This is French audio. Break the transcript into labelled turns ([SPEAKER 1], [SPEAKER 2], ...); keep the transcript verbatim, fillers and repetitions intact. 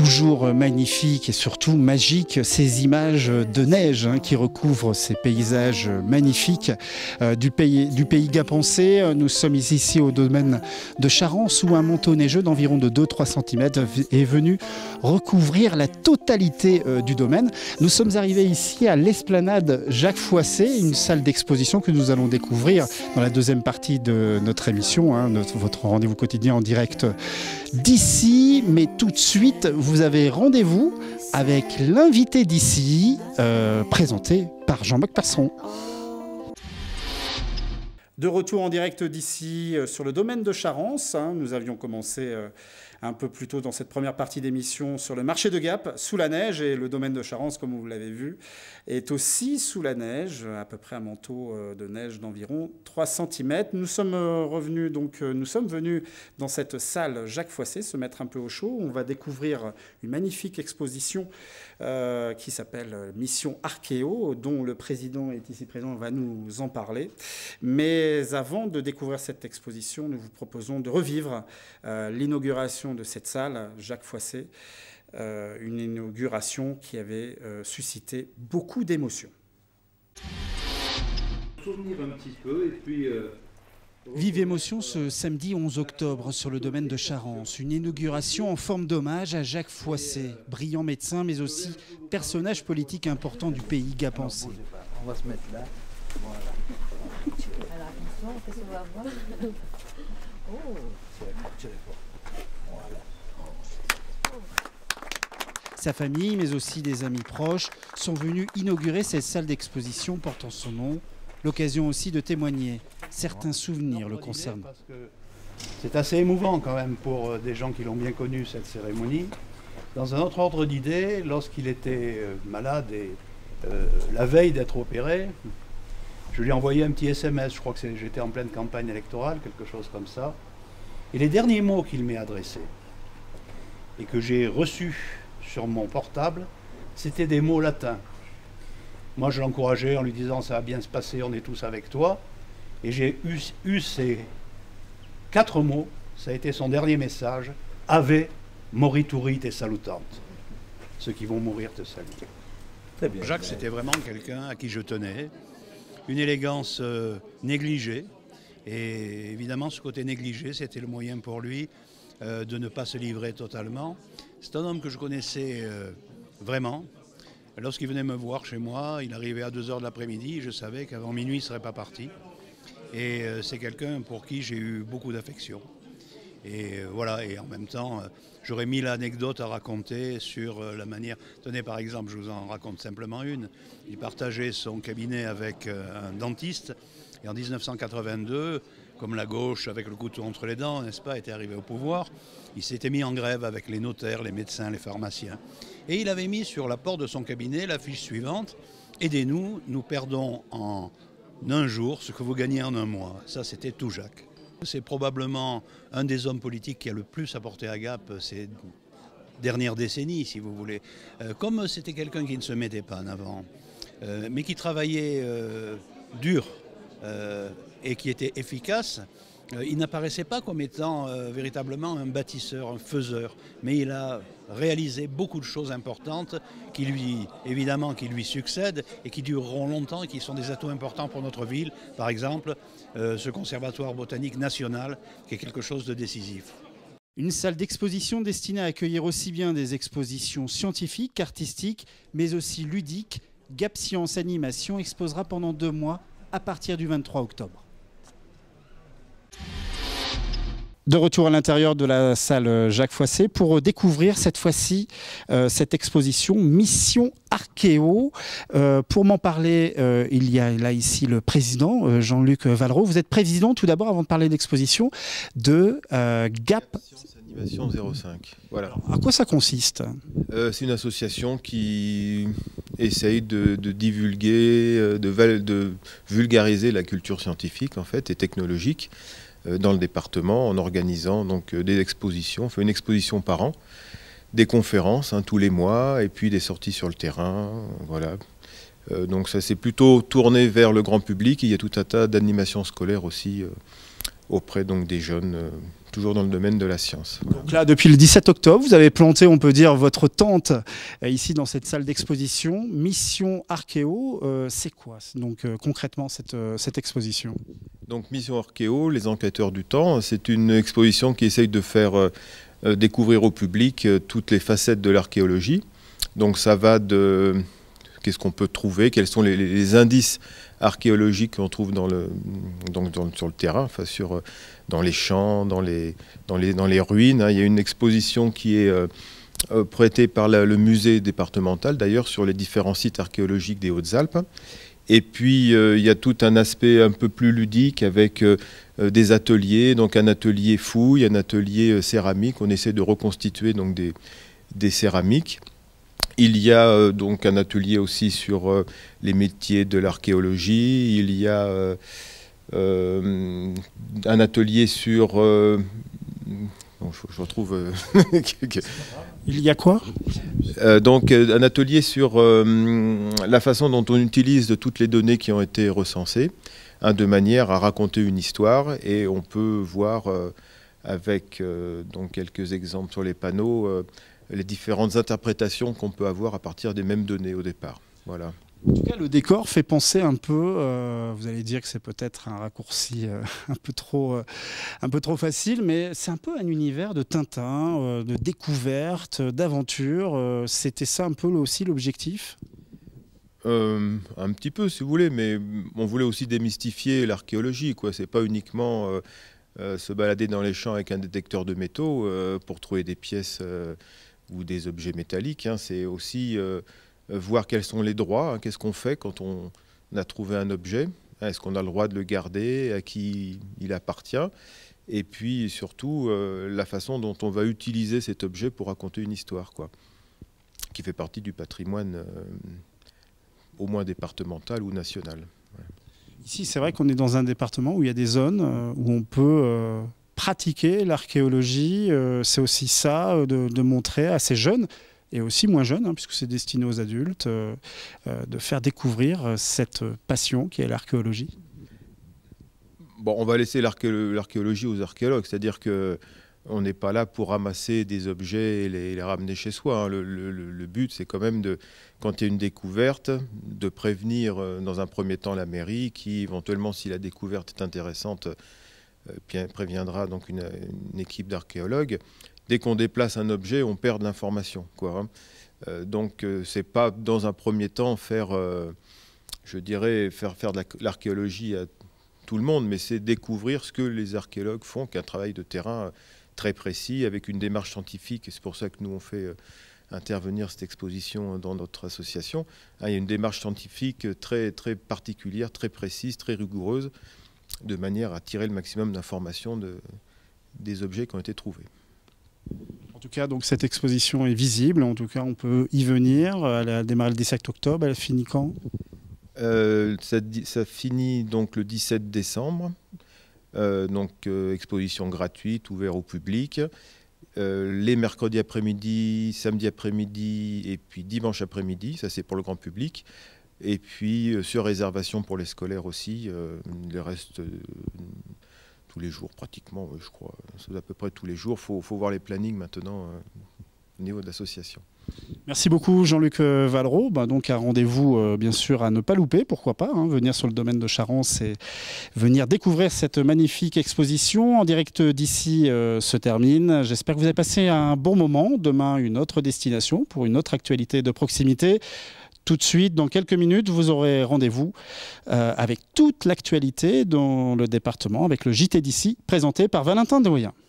[SPEAKER 1] toujours magnifiques et surtout magiques, ces images de neige hein, qui recouvrent ces paysages magnifiques euh, du pays, du pays gapençais. Nous sommes ici au domaine de Charence où un manteau neigeux d'environ de deux à trois centimètres est venu recouvrir la totalité euh, du domaine. Nous sommes arrivés ici à l'esplanade Jacques Foissé, une salle d'exposition que nous allons découvrir dans la deuxième partie de notre émission, hein, notre, votre rendez-vous quotidien en direct d'ici. Mais tout de suite, vous avez rendez-vous avec l'invité d'ici, euh, présenté par Jean-Marc Persson. De retour en direct d'ici euh, sur le domaine de Charence. Hein, nous avions commencé euh, un peu plus tôt dans cette première partie d'émission sur le marché de Gap, sous la neige. Et le domaine de Charence, comme vous l'avez vu, est aussi sous la neige, à peu près un manteau euh, de neige d'environ trois centimètres. Nous sommes euh, revenus, donc euh, nous sommes venus dans cette salle Jacques Foissé, se mettre un peu au chaud. On va découvrir une magnifique exposition euh, qui s'appelle Mission Archéo, dont le président est ici présent, va nous en parler. Mais avant de découvrir cette exposition, nous vous proposons de revivre euh, l'inauguration de cette salle, Jacques Foissé, euh, une inauguration qui avait euh, suscité beaucoup d'émotions.
[SPEAKER 2] Souvenir un petit peu et puis... Euh...
[SPEAKER 1] Vive émotion ce samedi onze octobre sur le domaine de Charence. Une inauguration en forme d'hommage à Jacques Foissé, brillant médecin mais aussi personnage politique important du pays gapençais.
[SPEAKER 3] On va se mettre là. Voilà.
[SPEAKER 4] Alors attention, qu'est-ce qu'on va voir? Oh.
[SPEAKER 1] Sa famille, mais aussi des amis proches, sont venus inaugurer cette salle d'exposition portant son nom. L'occasion aussi de témoigner certains souvenirs le concernant.
[SPEAKER 3] C'est assez émouvant quand même pour des gens qui l'ont bien connu, cette cérémonie. Dans un autre ordre d'idée, lorsqu'il était malade et euh, la veille d'être opéré, je lui ai envoyé un petit S M S, je crois que j'étais en pleine campagne électorale, quelque chose comme ça. Et les derniers mots qu'il m'ait adressés et que j'ai reçus sur mon portable, c'était des mots latins. Moi, je l'encourageais en lui disant « ça va bien se passer, on est tous avec toi ». Et j'ai eu, eu ces quatre mots, ça a été son dernier message, « Ave morituri te salutant ». Ceux qui vont mourir te saluent.
[SPEAKER 2] Très bien.
[SPEAKER 3] Jacques, c'était vraiment quelqu'un à qui je tenais. Une élégance euh, négligée. Et évidemment, ce côté négligé, c'était le moyen pour lui euh, de ne pas se livrer totalement. C'est un homme que je connaissais euh, vraiment. Lorsqu'il venait me voir chez moi, il arrivait à deux heures de l'après-midi, je savais qu'avant minuit, il ne serait pas parti. Et euh, c'est quelqu'un pour qui j'ai eu beaucoup d'affection. Et euh, voilà, et en même temps, euh, j'aurais mille anecdotes à raconter sur euh, la manière... Tenez, par exemple, je vous en raconte simplement une. Il partageait son cabinet avec euh, un dentiste. Et en dix-neuf cent quatre-vingt-deux, comme la gauche, avec le couteau entre les dents, n'est-ce pas, était arrivé au pouvoir, il s'était mis en grève avec les notaires, les médecins, les pharmaciens. Et il avait mis sur la porte de son cabinet l'affiche suivante « Aidez-nous, nous perdons en un jour ce que vous gagnez en un mois ». Ça, c'était tout Jacques. C'est probablement un des hommes politiques qui a le plus apporté à Gap ces dernières décennies, si vous voulez. Euh, comme c'était quelqu'un qui ne se mettait pas en avant, euh, mais qui travaillait euh, dur euh, et qui était efficace, euh, il n'apparaissait pas comme étant euh, véritablement un bâtisseur, un faiseur, mais il a réalisé beaucoup de choses importantes qui lui, évidemment, qui lui succèdent et qui dureront longtemps et qui sont des atouts importants pour notre ville. Par exemple, euh, ce conservatoire botanique national qui est quelque chose de décisif.
[SPEAKER 1] Une salle d'exposition destinée à accueillir aussi bien des expositions scientifiques, artistiques, mais aussi ludiques. Gap Science Animation exposera pendant deux mois à partir du vingt-trois octobre. De retour à l'intérieur de la salle Jacques Foissé pour découvrir cette fois-ci euh, cette exposition Mission Archéo. Euh, pour m'en parler, euh, il y a là ici le président euh, Jean-Luc Vallereau. Vous êtes président tout d'abord, avant de parler d'exposition, de euh, Gap
[SPEAKER 5] Science Animation zéro cinq. Voilà.
[SPEAKER 1] Alors, à quoi ça consiste?
[SPEAKER 5] euh, C'est une association qui essaye de, de divulguer, de, de vulgariser la culture scientifique en fait et technologique dans le département en organisant donc des expositions. On fait une exposition par an, des conférences hein, tous les mois et puis des sorties sur le terrain. Voilà. Euh, donc ça s'est plutôt tourné vers le grand public. Il y a tout un tas d'animations scolaires aussi euh, auprès donc, des jeunes euh, toujours dans le domaine de la science.
[SPEAKER 1] Donc là, depuis le dix-sept octobre, vous avez planté, on peut dire, votre tente euh, ici dans cette salle d'exposition. Mission Archéo, euh, c'est quoi donc euh, concrètement cette, euh, cette exposition?
[SPEAKER 5] Donc Mission Archéo, les enquêteurs du temps, c'est une exposition qui essaye de faire euh, euh, découvrir au public euh, toutes les facettes de l'archéologie. Donc ça va de qu'est-ce qu'on peut trouver, quels sont les, les indices archéologiques qu'on trouve dans le, donc dans, sur le terrain, enfin sur, dans les champs, dans les, dans les, dans les ruines. Hein. Il y a une exposition qui est euh, euh, prêtée par la, le musée départemental, d'ailleurs, sur les différents sites archéologiques des Hautes-Alpes. Et puis, euh, il y a tout un aspect un peu plus ludique avec euh, des ateliers, donc un atelier fouille, un atelier euh, céramique. On essaie de reconstituer donc, des, des céramiques. Il y a euh, donc un atelier aussi sur euh, les métiers de l'archéologie. Il y a euh, euh, un atelier sur... Euh, bon, je, je retrouve... Euh,
[SPEAKER 1] Il y a quoi
[SPEAKER 5] euh, Donc un atelier sur euh, la façon dont on utilise toutes les données qui ont été recensées, hein, de manière à raconter une histoire. Et on peut voir euh, avec euh, donc quelques exemples sur les panneaux... Euh, les différentes interprétations qu'on peut avoir à partir des mêmes données au départ. Voilà.
[SPEAKER 1] En tout cas, le décor fait penser un peu, euh, vous allez dire que c'est peut-être un raccourci euh, un peu trop, euh, un peu trop facile, mais c'est un peu un univers de Tintin, euh, de découverte, d'aventure. Euh, C'était ça un peu aussi l'objectif?
[SPEAKER 5] euh, Un petit peu, si vous voulez, mais on voulait aussi démystifier l'archéologie, quoi. C'est pas uniquement euh, euh, se balader dans les champs avec un détecteur de métaux euh, pour trouver des pièces euh, ou des objets métalliques, hein. C'est aussi euh, voir quels sont les droits, hein. Qu'est-ce qu'on fait quand on a trouvé un objet, hein. Est-ce qu'on a le droit de le garder, à qui il appartient, et puis surtout euh, la façon dont on va utiliser cet objet pour raconter une histoire, quoi, qui fait partie du patrimoine euh, au moins départemental ou national. Ouais.
[SPEAKER 1] Ici, c'est vrai qu'on est dans un département où il y a des zones euh, où on peut... Euh pratiquer l'archéologie, euh, c'est aussi ça, euh, de, de montrer à ces jeunes, et aussi moins jeunes, hein, puisque c'est destiné aux adultes, euh, euh, de faire découvrir euh, cette passion qui est l'archéologie.
[SPEAKER 5] Bon, on va laisser l'archéologie aux archéologues, c'est-à-dire qu'on n'est pas là pour ramasser des objets et les, les ramener chez soi, hein. Le, le, le but, c'est quand même, de, quand il y a une découverte, de prévenir euh, dans un premier temps la mairie qui, éventuellement, si la découverte est intéressante, Euh, préviendra donc une, une équipe d'archéologues. Dès qu'on déplace un objet, on perd de l'information, quoi, hein. Euh, donc, euh, c'est pas dans un premier temps faire, euh, je dirais, faire faire de l'archéologie à tout le monde, mais c'est découvrir ce que les archéologues font, qu'un travail de terrain très précis, avec une démarche scientifique. Et c'est pour ça que nous on fait euh, intervenir cette exposition dans notre association. Hein, il y a une démarche scientifique très très particulière, très précise, très rigoureuse, de manière à tirer le maximum d'informations de, des objets qui ont été trouvés.
[SPEAKER 1] En tout cas, donc, cette exposition est visible. En tout cas, on peut y venir. Elle a démarré le dix-sept octobre. Elle finit quand?
[SPEAKER 5] euh, ça, ça finit donc le dix-sept décembre. Euh, donc, euh, exposition gratuite, ouverte au public. Euh, les mercredis après-midi, samedi après-midi et puis dimanche après-midi. Ça, c'est pour le grand public. Et puis, euh, sur réservation pour les scolaires aussi, euh, il reste euh, tous les jours pratiquement, je crois. C'est à peu près tous les jours. Il faut, faut voir les plannings maintenant euh, au niveau de l'association.
[SPEAKER 1] Merci beaucoup Jean-Luc Vallereau. Bah, donc un rendez-vous euh, bien sûr à ne pas louper, pourquoi pas, hein, venir sur le domaine de Charence et venir découvrir cette magnifique exposition. En direct d'ici euh, se termine. J'espère que vous avez passé un bon moment. Demain, une autre destination pour une autre actualité de proximité. Tout de suite, dans quelques minutes, vous aurez rendez-vous euh, avec toute l'actualité dans le département, avec le J T d'ici, présenté par Valentin Dehoyen.